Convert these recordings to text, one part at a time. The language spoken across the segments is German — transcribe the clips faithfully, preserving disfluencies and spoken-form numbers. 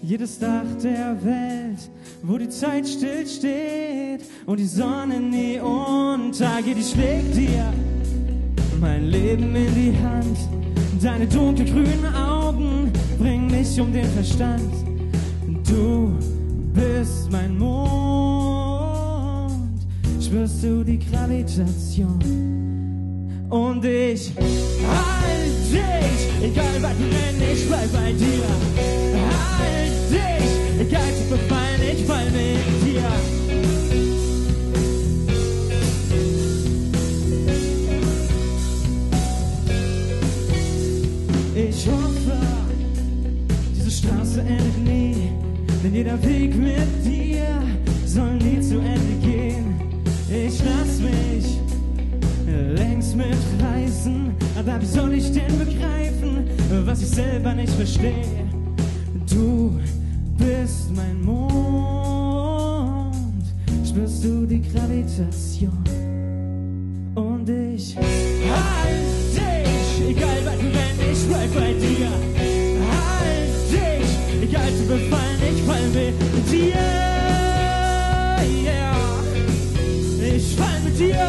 jedes Dach der Welt, wo die Zeit still steht und die Sonne nie untergeht. Ich leg dir mein Leben in die Hand, deine dunkelgrünen Augen bringen mich um den Verstand. Du bist mein Mond, spürst du die Gravitation? Und ich halt dich, egal was du nennst, ich bleib bei dir. Halt dich, egal zu befallen, ich fall mit dir. Ich hoffe, diese Straße endet nie, denn jeder Weg mit dir soll nie zu Ende gehen. Ich lass mich längst mitreißen, aber wie soll ich denn begreifen, was ich selber nicht verstehe? Du bist mein Mond, spürst du die Gravitation? Und ich halt dich, egal was du nennst, ich bleib bei dir. Halt dich, egal zu befallen, ich fall mit dir. Yeah, ich fall mit dir.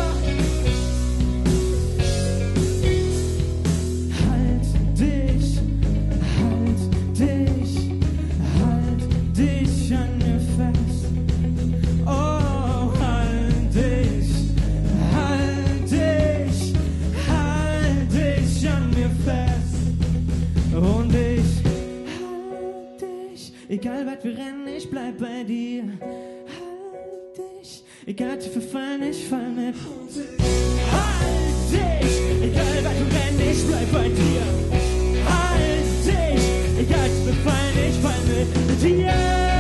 Und ich halt dich, egal weit wir rennen, ich bleib bei dir. Halt dich, egal zu verfallen, ich fall mit. Halt dich, egal weit wir rennen, ich bleib bei dir. Halt dich, egal zu verfallen, ich fall mit dir.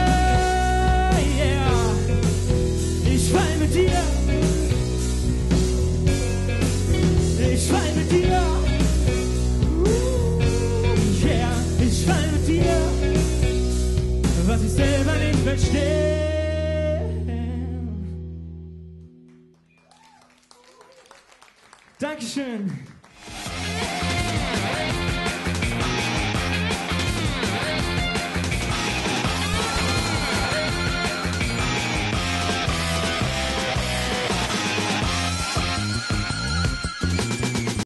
Yeah, ich fall mit dir. Ich fall mit dir. Ich fall mit dir, was ich selber nicht verstehe. Dankeschön.